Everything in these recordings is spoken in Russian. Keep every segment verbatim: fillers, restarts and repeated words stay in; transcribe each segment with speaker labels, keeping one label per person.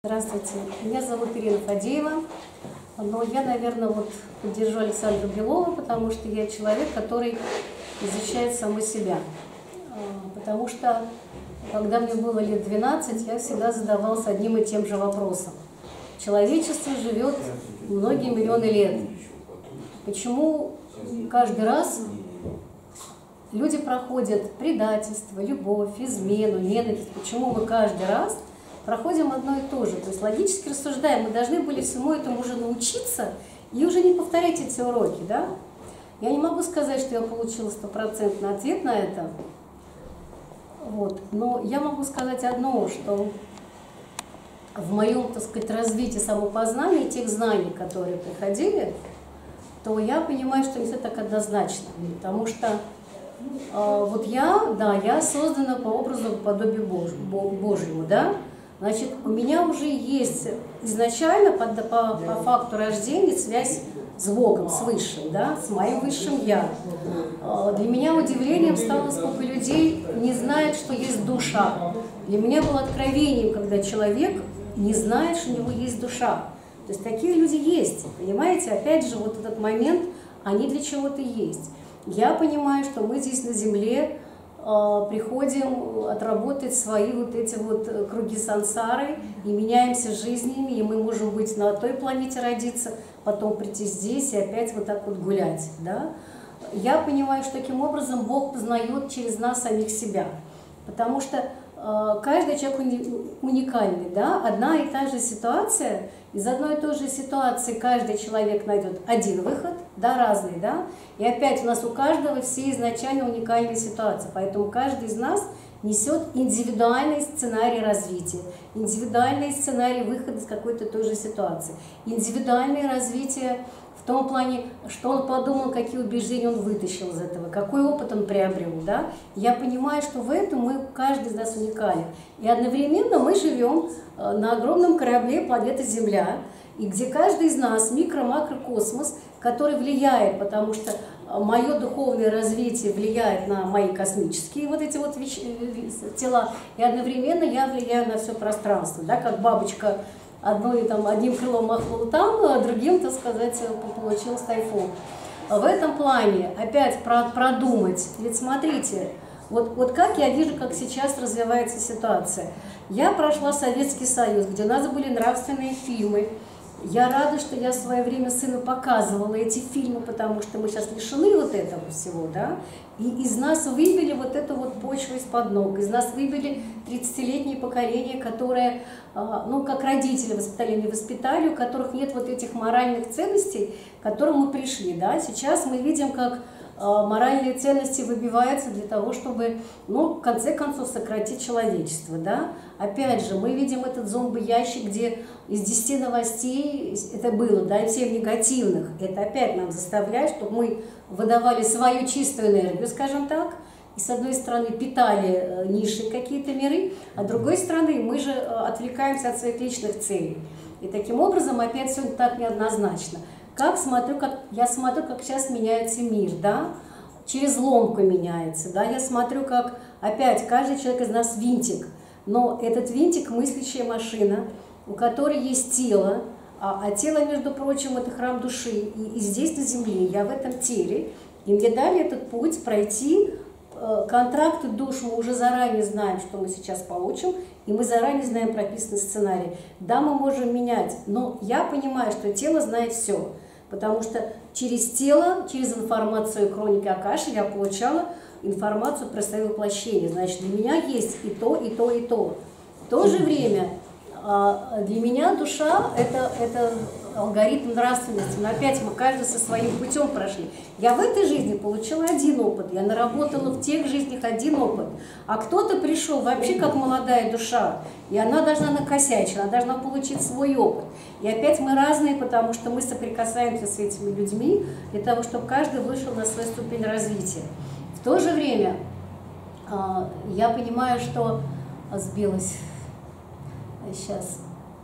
Speaker 1: Здравствуйте, меня зовут Ирина Фадеева, но я, наверное, вот поддержу Александра Белова, потому что я человек, который изучает саму себя. Потому что, когда мне было лет двенадцать, я всегда задавалась одним и тем же вопросом. Человечество живет многие миллионы лет. Почему каждый раз люди проходят предательство, любовь, измену, ненависть? Почему мы каждый раз проходим одно и то же? То есть логически рассуждаем, мы должны были всему этому уже научиться и уже не повторять эти уроки, да? Я не могу сказать, что я получила стопроцентный ответ на это, вот. Но я могу сказать одно, что в моем, так сказать, развитии самопознания, тех знаний, которые приходили, то я понимаю, что не все так однозначно, потому что э, вот я, да, я создана по образу, по подобию Божьему, да? Значит, у меня уже есть изначально по, по, по факту рождения связь с Богом, с Высшим, да, с моим Высшим Я. Для меня удивлением стало, сколько людей не знает, что есть душа. Для меня было откровением, когда человек не знает, что у него есть душа. То есть такие люди есть, понимаете? Опять же, вот этот момент, они для чего-то есть. Я понимаю, что мы здесь на земле приходим отработать свои вот эти вот круги сансары и меняемся жизнями, и мы можем быть на той планете родиться, потом прийти здесь и опять вот так вот гулять, да? Я понимаю, что таким образом Бог познает через нас самих себя, потому что э, каждый человек уникальный, да? Одна и та же ситуация, из одной и той же ситуации каждый человек найдет один выход, да, разный, да, и опять у нас у каждого все изначально уникальные ситуации, поэтому каждый из нас несет индивидуальный сценарий развития, индивидуальный сценарий выхода из какой-то той же ситуации, индивидуальное развитие в том плане, что он подумал, какие убеждения он вытащил из этого, какой опыт он приобрел, да. Я понимаю, что в этом мы, каждый из нас уникален. И одновременно мы живем на огромном корабле планеты Земля, и где каждый из нас микро-макрокосмос, который влияет, потому что мое духовное развитие влияет на мои космические вот эти вот вещи, тела, и одновременно я влияю на все пространство, да, как бабочка одной, там, одним крылом махнула там, а другим, так сказать, получилось тайфун. В этом плане опять продумать, ведь смотрите, вот, вот как я вижу, как сейчас развивается ситуация. Я прошла Советский Союз, где у нас были нравственные фильмы. Я рада, что я в свое время сыну показывала эти фильмы, потому что мы сейчас лишены вот этого всего, да, и из нас выбили вот эту вот почву из-под ног, из нас выбили тридцатилетнее поколение, которое, ну, как родители воспитали, не воспитали, у которых нет вот этих моральных ценностей, к которым мы пришли, да. Сейчас мы видим, как моральные ценности выбиваются для того, чтобы, ну, в конце концов, сократить человечество, да. Опять же, мы видим этот зомби-ящик, где из десяти новостей это было, да, и всем негативных. Это опять нам заставляет, чтобы мы выдавали свою чистую энергию, скажем так, и с одной стороны питали низшие какие-то миры, а с другой стороны мы же отвлекаемся от своих личных целей. И таким образом опять все так неоднозначно. Как смотрю, как я смотрю, как сейчас меняется мир, да, через ломку меняется, да, я смотрю, как опять каждый человек из нас винтик, но этот винтик мыслящая машина, у которой есть тело, а, а тело, между прочим, это храм души, и, и здесь на земле, я в этом теле, и мне дали этот путь пройти э, контракты душ, мы уже заранее знаем, что мы сейчас получим, и мы заранее знаем прописанный сценарий. Да, мы можем менять, но я понимаю, что тело знает все. Потому что через тело, через информацию хроники Акаши я получала информацию про свое воплощение. Значит, для меня есть и то, и то, и то. В то же время для меня душа – это, это алгоритм нравственности. Но опять мы каждый со своим путем прошли. Я в этой жизни получила один опыт, я наработала в тех жизнях один опыт. А кто-то пришел вообще как молодая душа, и она должна накосячить, она должна получить свой опыт. И опять мы разные, потому что мы соприкасаемся с этими людьми для того, чтобы каждый вышел на свою ступень развития. В то же время я понимаю, что сбилась сейчас.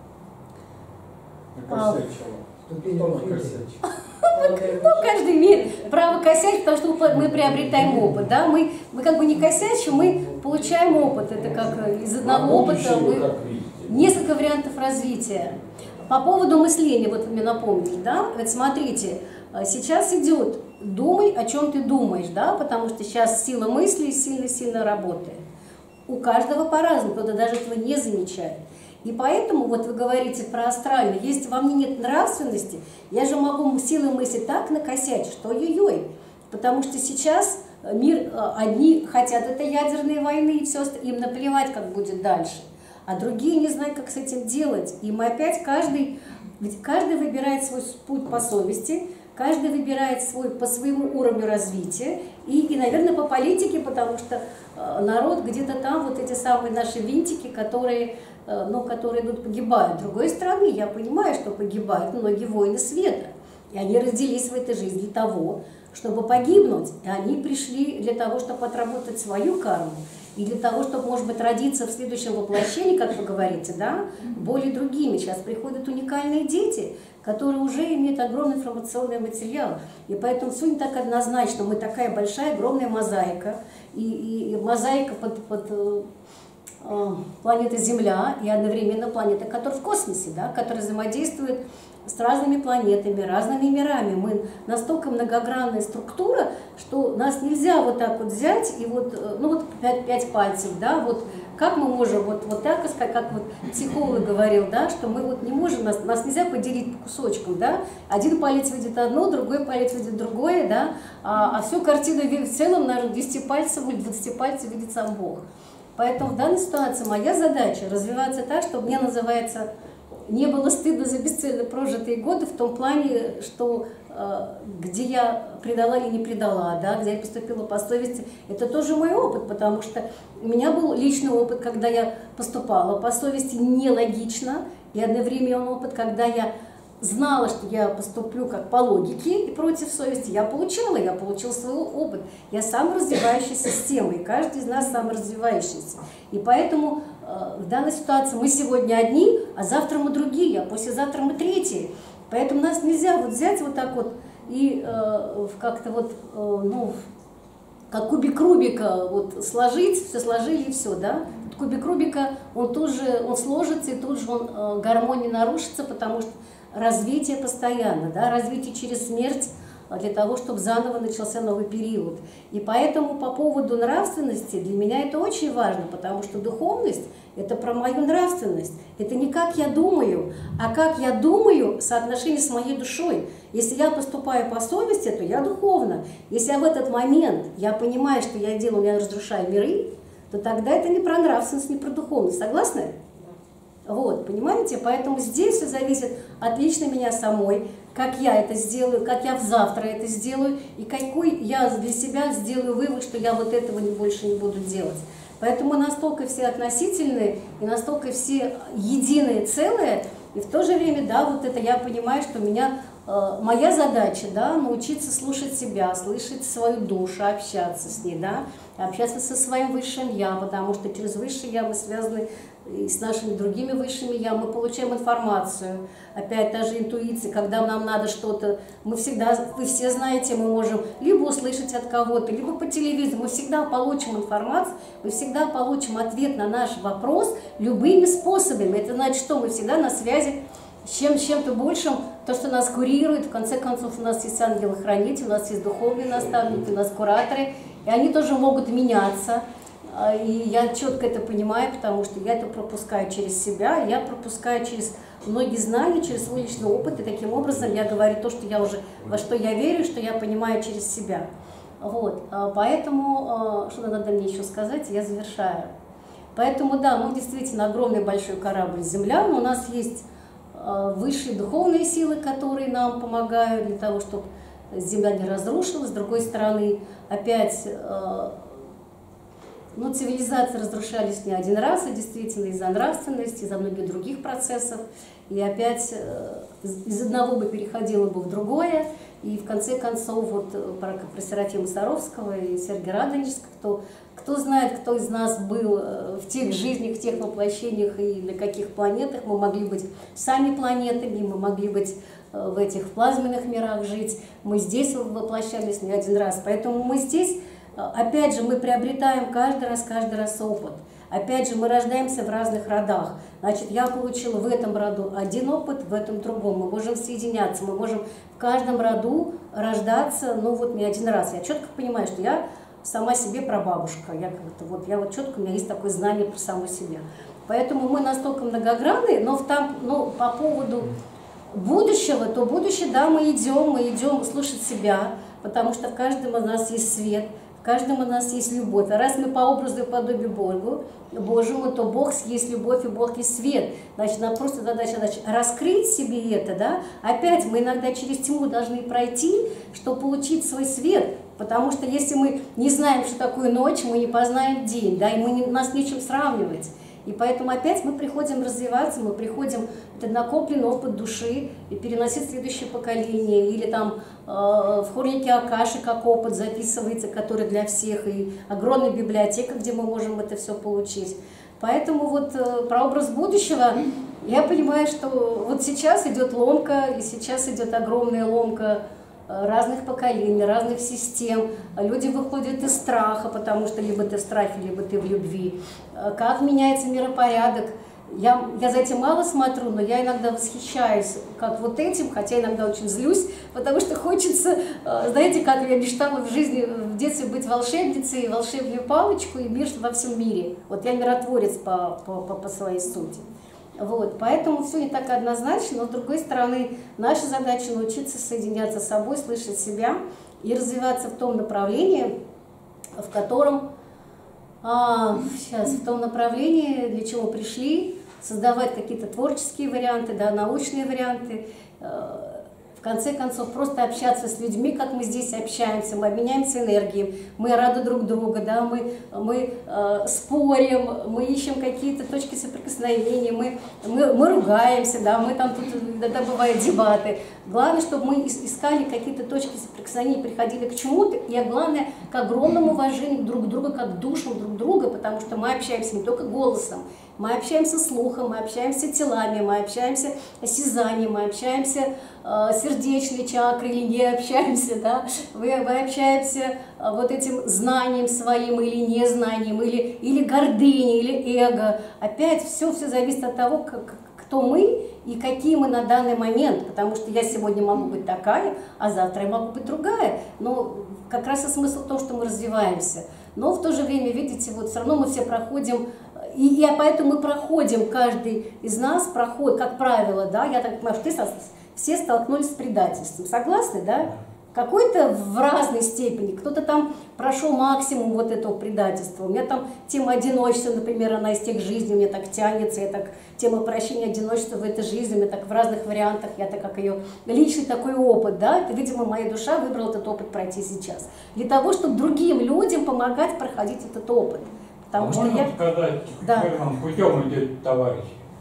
Speaker 1: Ну, каждый имеет право косячить, потому что мы приобретаем опыт, да, мы, мы как бы не косячим, мы получаем опыт, это как из одного опыта мы... несколько вариантов развития. По поводу мышления, вот вы мне напомнили, да, вот смотрите, сейчас идет «думай, о чем ты думаешь», да, потому что сейчас сила мысли сильно-сильно работает. У каждого по-разному, кто-то даже этого не замечает. И поэтому, вот вы говорите про астральное, если во мне нет нравственности, я же могу силой мысли так накосячить, что ой-ой-ой. Потому что сейчас мир, одни хотят этой ядерной войны, и все, им наплевать, как будет дальше. А другие не знают, как с этим делать. И мы опять, каждый, ведь каждый выбирает свой путь по совести, каждый выбирает свой по своему уровню развития. И, и, наверное, по политике, потому что народ где-то там, вот эти самые наши винтики, которые, ну, которые идут, погибают. С другой стороны, я понимаю, что погибают многие воины света. И они родились в этой жизни для того, чтобы погибнуть. И они пришли для того, чтобы отработать свою карму. И для того, чтобы, может быть, родиться в следующем воплощении, как вы говорите, да, более другими. Сейчас приходят уникальные дети, которые уже имеют огромный информационный материал. И поэтому все не так однозначно. Мы такая большая, огромная мозаика. И, и, и мозаика под, под э, э, планетой Земля и одновременно планета, которая в космосе, да, которая взаимодействует с разными планетами, разными мирами. Мы настолько многогранная структура, что нас нельзя вот так вот взять и вот, ну вот пять, пять пальцев, да, вот как мы можем вот, вот так сказать, как вот психолог говорил, да, что мы вот не можем, нас, нас нельзя поделить по кусочкам, да, один палец видит одно, другой палец видит другое, да, а, а всю картину в целом, наверное, десяти пальцев или двадцати пальцев видит сам Бог. Поэтому в данной ситуации моя задача развиваться так, чтобы мне называется не было стыдно за бесцельно прожитые годы в том плане, что э, где я предала или не предала, да, где я поступила по совести, это тоже мой опыт, потому что у меня был личный опыт, когда я поступала по совести нелогично, и одновременно опыт, когда я знала, что я поступлю как по логике и против совести. Я получила, я получила свой опыт. Я саморазвивающаяся система, и каждый из нас саморазвивающийся. И поэтому э, в данной ситуации мы сегодня одни, а завтра мы другие, а послезавтра мы третьи. Поэтому нас нельзя вот взять вот так вот и э, как-то вот, э, ну, как кубик Рубика вот сложить, все сложили и все, да. Кубик Рубика, он тут же, он сложится, и тут же он, э, гармония нарушится, потому что развитие постоянно, да, развитие через смерть для того, чтобы заново начался новый период. И поэтому по поводу нравственности для меня это очень важно, потому что духовность – это про мою нравственность. Это не как я думаю, а как я думаю в соотношении с моей душой. Если я поступаю по совести, то я духовна. Если я в этот момент я понимаю, что я делаю, я разрушаю миры, то тогда это не про нравственность, не про духовность. Согласны? Вот, понимаете? Поэтому здесь все зависит от лично меня самой, как я это сделаю, как я завтра это сделаю, и какой я для себя сделаю вывод, что я вот этого не больше не буду делать. Поэтому настолько все относительные, и настолько все единые, целые, и в то же время, да, вот это я понимаю, что у меня, э, моя задача, да, научиться слушать себя, слышать свою душу, общаться с ней, да, общаться со своим высшим я, потому что через высшее я мы связаны и с нашими другими высшими я, мы получаем информацию, опять та же интуиция, когда нам надо что-то, мы всегда, вы все знаете, мы можем либо услышать от кого-то, либо по телевизору, мы всегда получим информацию, мы всегда получим ответ на наш вопрос любыми способами. Это значит, что мы всегда на связи с чем, чем-то большим, то, что нас курирует. В конце концов, у нас есть ангелы-хранители, у нас есть духовные наставники, у нас кураторы, и они тоже могут меняться. И я четко это понимаю, потому что я это пропускаю через себя, я пропускаю через многие знания, через свой личный опыт, и таким образом я говорю то, что я уже, во что я верю, что я понимаю через себя. Вот. Поэтому, что надо мне еще сказать, я завершаю. Поэтому, да, мы действительно огромный большой корабль Земля, но у нас есть высшие духовные силы, которые нам помогают для того, чтобы Земля не разрушилась. С другой стороны, опять... Но цивилизации разрушались не один раз, и действительно из-за нравственности, из-за многих других процессов. И опять из одного бы переходило бы в другое. И в конце концов, вот про, про Серафима Саровского и Сергия Радонежского, кто, кто знает, кто из нас был в тех жизнях, в тех воплощениях и на каких планетах. Мы могли быть сами планетами, мы могли быть в этих плазменных мирах жить. Мы здесь воплощались не один раз. Поэтому мы здесь... Опять же, мы приобретаем каждый раз, каждый раз опыт. Опять же, мы рождаемся в разных родах. Значит, я получила в этом роду один опыт, в этом другом. Мы можем соединяться, мы можем в каждом роду рождаться, ну вот не один раз. Я четко понимаю, что я сама себе прабабушка. Я как-то вот, я вот четко, у меня есть такое знание про саму себя. Поэтому мы настолько многогранны, но, в там, но по поводу будущего, то будущее, да, мы идем, мы идем слушать себя, потому что в каждом из нас есть свет, в каждом из нас есть любовь. А раз мы по образу и подобию Богу, Божьему, то Бог есть любовь и Бог есть свет. Значит, нам просто задача, задача раскрыть себе это, да. Опять мы иногда через тьму должны пройти, чтобы получить свой свет. Потому что если мы не знаем, что такое ночь, мы не познаем день, да, и мы не, нас нечем сравнивать. И поэтому опять мы приходим развиваться, мы приходим, это накопленный опыт души, и переносить в следующее поколение, или там э, в хронике Акаши как опыт записывается, который для всех, и огромная библиотека, где мы можем это все получить. Поэтому вот э, про образ будущего я понимаю, что вот сейчас идет ломка, и сейчас идет огромная ломка разных поколений, разных систем. Люди выходят из страха, потому что либо ты в страхе, либо ты в любви. Как меняется миропорядок. Я, я за этим мало смотрю, но я иногда восхищаюсь как вот этим, хотя иногда очень злюсь, потому что хочется, знаете, как я мечтала в жизни, в детстве быть волшебницей, волшебную палочку и мир во всем мире. Вот я миротворец по, по, по, по своей сути. Вот, поэтому все не так однозначно, но с другой стороны, наша задача научиться соединяться с собой, слышать себя и развиваться в том направлении, в котором, а, сейчас, в том направлении, для чего пришли, создавать какие-то творческие варианты, да, научные варианты, в конце концов, просто общаться с людьми, как мы здесь общаемся, мы обменяемся энергией, мы рады друг друга, да, мы, мы э, спорим, мы ищем какие-то точки соприкосновения, мы, мы, мы ругаемся, да, мы там тут иногда бывают дебаты. Главное, чтобы мы искали какие-то точки соприкосновения, приходили к чему-то, и главное, к огромному уважению друг к другу, как к душам друг друга, потому что мы общаемся не только голосом, мы общаемся слухом, мы общаемся телами, мы общаемся осязанием, мы общаемся э, сердечной чакрой или не общаемся, да? мы, мы общаемся э, вот этим знанием своим или незнанием, или, или гордыней, или эго. Опять все, все зависит от того, как, кто мы и какие мы на данный момент, потому что я сегодня могу быть такая, а завтра я могу быть другая. Но как раз и смысл в том, что мы развиваемся. Но в то же время, видите, вот все равно мы все проходим, и, и поэтому мы проходим, каждый из нас проходит, как правило, да, я так понимаю, что все столкнулись с предательством. Согласны, да? Какой-то в разной степени, кто-то там прошел максимум вот этого предательства. У меня там тема одиночества, например, она из тех жизней, мне так тянется, я так, тема прощения одиночества в этой жизни, мне так в разных вариантах, я так как ее личный такой опыт, да, это, видимо, моя душа выбрала этот опыт пройти сейчас. Для того, чтобы другим людям помогать проходить этот опыт. Потому
Speaker 2: а
Speaker 1: что
Speaker 2: можно
Speaker 1: я...
Speaker 2: сказать,
Speaker 1: да.
Speaker 2: верным путем идет товарищ?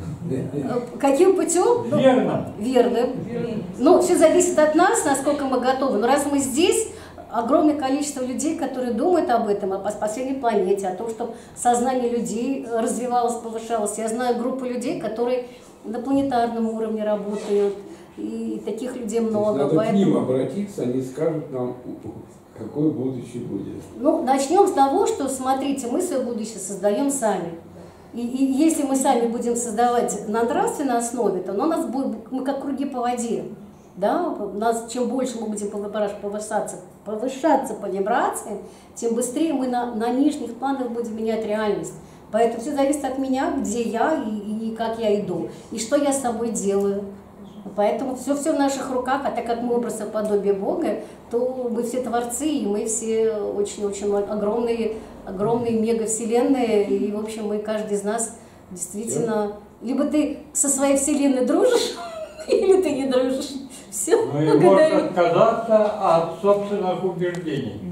Speaker 1: Каким путем?
Speaker 2: Верно.
Speaker 1: Ну, верным. Ну, все зависит от нас, насколько мы готовы. Но раз мы здесь, огромное количество людей, которые думают об этом, о спасении планеты, о том, чтобы сознание людей развивалось, повышалось. Я знаю группу людей, которые на планетарном уровне работают, и таких людей много.
Speaker 3: Надо
Speaker 1: Поэтому...
Speaker 3: к ним обратиться, они скажут нам, какое будущее будет.
Speaker 1: Ну, начнем с того, что, смотрите, мы свое будущее создаем сами. И, и если мы сами будем создавать на нравственной основе, то у нас будет, мы как круги по воде. Да? У нас, чем больше мы будем повышаться, повышаться по вибрациям, тем быстрее мы на, на нижних планах будем менять реальность. Поэтому все зависит от меня, где я и, и как я иду, и что я с собой делаю. Поэтому все, все в наших руках, а так как мы образ и подобие Бога, то мы все творцы, и мы все очень-очень огромные, огромные мегавселенные, и, в общем, мы, каждый из нас действительно... Либо ты со своей вселенной дружишь, или ты не дружишь. Все,
Speaker 2: Ну и можно отказаться от собственных убеждений.